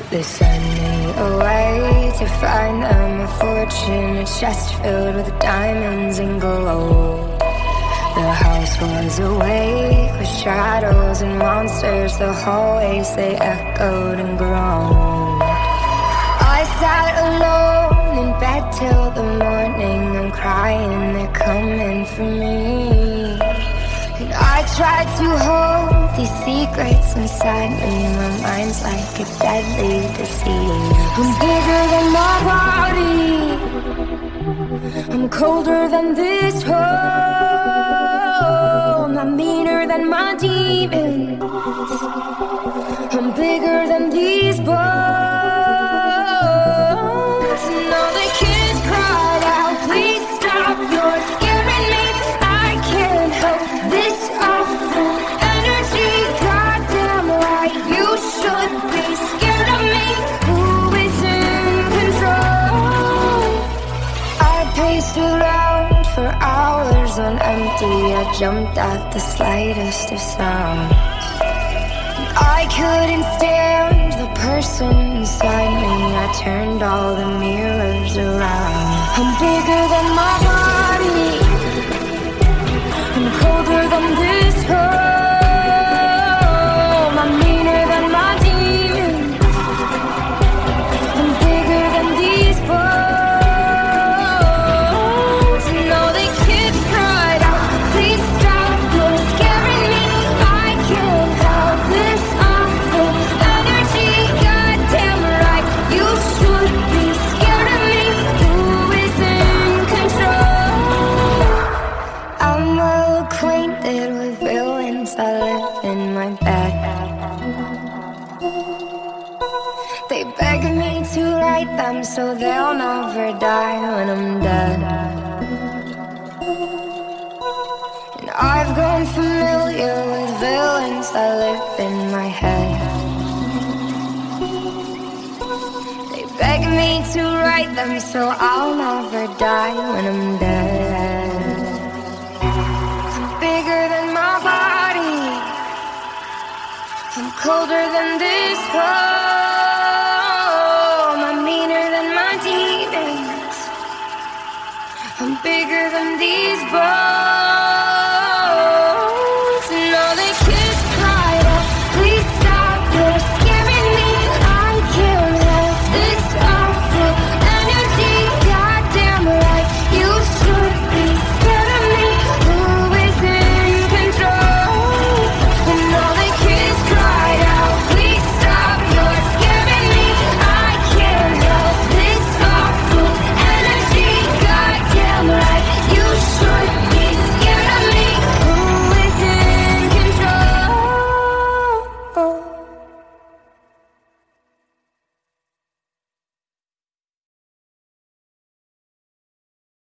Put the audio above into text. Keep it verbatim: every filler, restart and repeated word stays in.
They send me away to find them a fortune, a chest filled with diamonds and gold. The house was awake with shadows and monsters. The hallways, they echoed and groaned. I sat alone in bed till the morning. I'm crying, they're coming for me. And I tried to hold these secrets inside me. My mind's like a deadly disease. I'm bigger than my body, I'm colder than this home. I'm meaner than my demons, I'm bigger than these bones. And all the kids cried out, please stop, you're scaring me. I can't help this awful energy. Goddamn right, you should be scared of me. Who is in control? I paced around for hours on empty. I jumped at the slightest of sounds. I couldn't stand the person inside me. I turned all the mirrors around. I'm bigger than my body, I'm colder than this home. I'm meaner than my demons, I'm bigger than these bones. And all the kids cried out, please stop, you're scaring me. I can't help this awful energy. Goddamn right, you should be scared of me. Who is in control? I'm well acquainted with villains that live in my bed. They beg me to write them so they'll never die when I'm dead. And I've grown familiar with villains that live in my head. They beg me to write them so I'll never die when I'm dead. I'm bigger than my body, I'm colder than this world.